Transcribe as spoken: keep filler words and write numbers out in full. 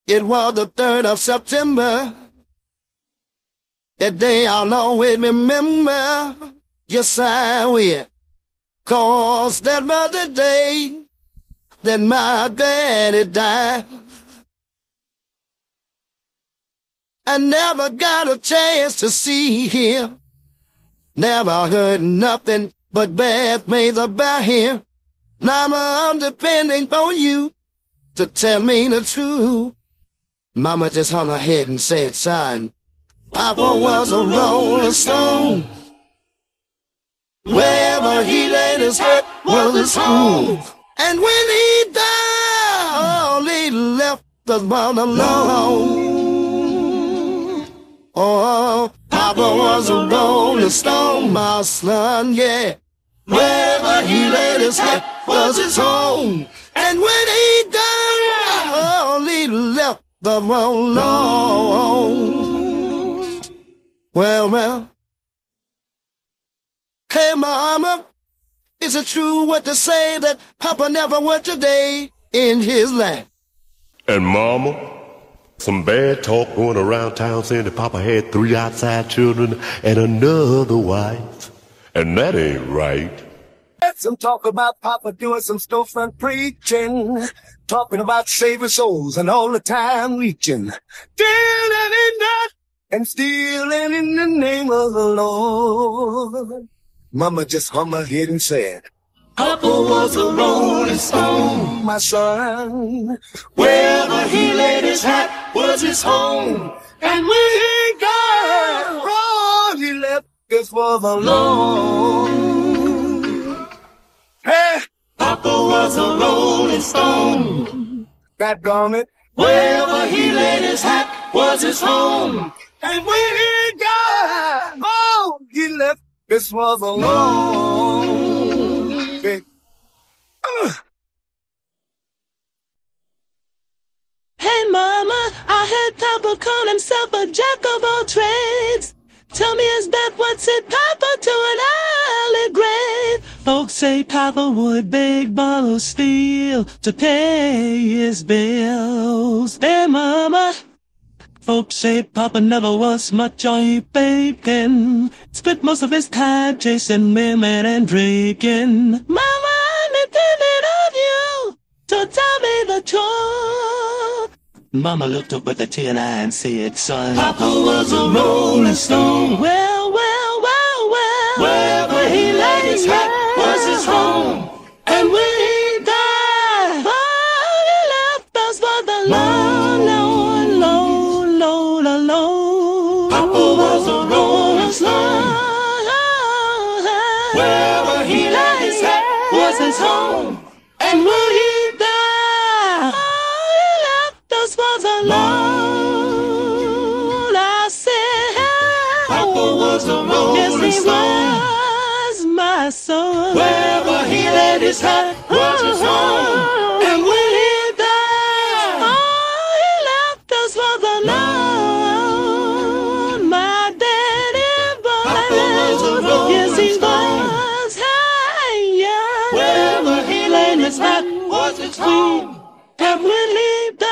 It was the third of September. That day I'll always remember. Yes, I will. 'Cause that was the day that my daddy died. I never got a chance to see him. Never heard nothing but bad things about him. Now I'm depending on you to tell me the truth. Mama just hung her head and said, son, Papa was a rolling stone. Wherever he laid his head was his home. And when he died, all he left us all alone. Oh, Papa was a rolling stone, my son, yeah. Wherever he laid his head was his home. And when he died, all he left us all alone. Well, well. Hey, Mama, is it true what they say that Papa never worked a day in his life? And Mama, some bad talk going around town saying that Papa had three outside children and another wife. And that ain't right. Some talk about Papa doing some storefront preaching, talking about saving souls and all the time reaching, dealing in that and stealing in the name of the Lord. Mama just hung her head and said, Papa was a rolling stone, my son. Wherever he laid his hat was his home. And when he died, all he left us was alone. Hey, Papa was a rolling stone. God darn it. Wherever he laid his hat was his home. And when he died, all he left this was alone. Hey. Uh. Hey, Mama, I heard Papa call himself a jack of all trades. Tell me, is that what sent Papa to an early grave? Folks say Papa would beg, borrow, steal to pay his bills. Hey, Mama. Folks say Papa never was much on bacon. Spent most of his time chasing women and drinking. Mama, I'm depending on you to tell me the truth. Mama looked up with a tear in her eye and said, son, Papa was a rolling stone. Well, well, well, well. Wherever he laid his hat was his home. And when he died, all he left us was the Lord, Lord, Lord, Lord alone. Papa was a rolling stone. Wherever he laid his hat was his home. And when he died, all he left us was alone. I said, Papa was a rolling yes, he stone. was my son. Wherever he laid his hat was his home. And when he died, all he left us was alone. My daddy Papa was a rolling yes, he stone. was. Hey, yeah. Wherever he laid his hat was his home. And when he died,